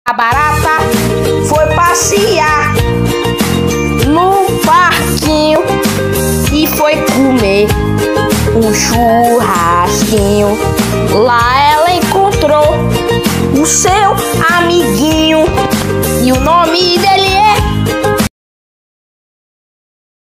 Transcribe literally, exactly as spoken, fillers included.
A barata foi passear no parquinho e foi comer um churrasquinho. Lá ela encontrou o seu amiguinho e o nome dele